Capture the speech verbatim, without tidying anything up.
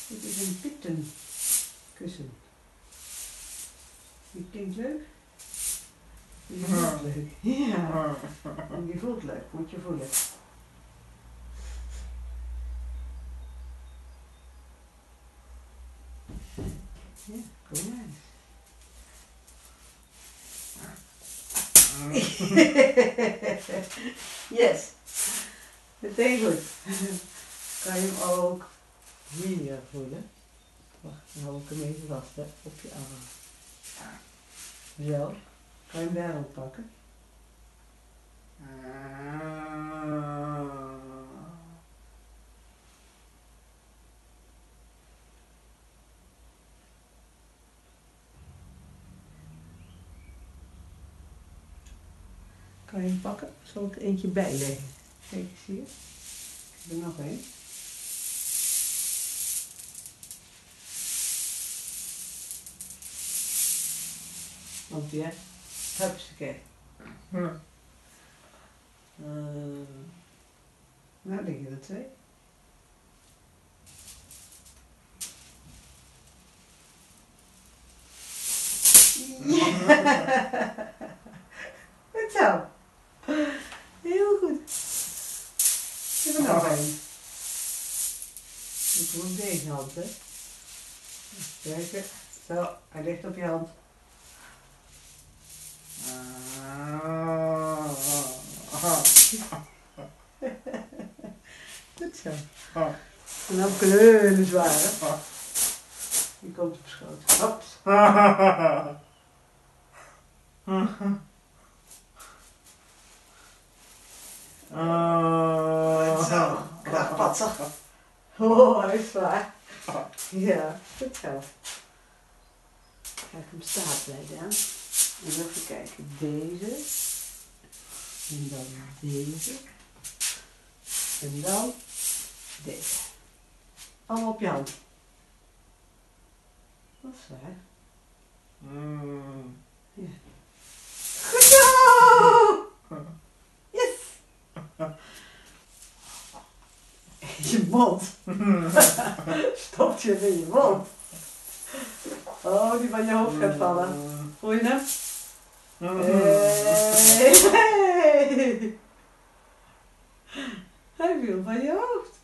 Dit is een pittenkussen. Die klinkt leuk. Die voelt leuk. Ja. En die voelt leuk, moet je voelen. Ja, kom maar eens. Yes. Meteen goed. Kan je hem ook hier voelen. Wacht, dan hou ik hem even vast, hè, op je arm. Zo. Kan je hem daar ook pakken? Kan je hem pakken? Zal ik er eentje bijleggen? Kijk eens hier. Ik heb er nog één. Want ja, hupsakee. Hm. Uh, nou, liggen er twee. Ja. Goed zo. Heel goed. Ik heb er nog één. Ik moet deze hand, hè. Kijken. Zo, hij ligt op je hand. Goed zo. En dan kleunen zware. Die komt op schoot. Hops. Goed zo. Krachtpatser. Oh, hij is zwaar. Ja, goed zo. Ga ik hem stapelen dan. En even kijken, deze, en dan deze, en dan deze. Allemaal op je hand. Dat is waar. Mm. Ja. Goed zo! Yes! Je mond. Stopt je in je mond. Oh, die van je hoofd gaat vallen. Voel je hem? Hey, hey. Hij viel van je hoofd.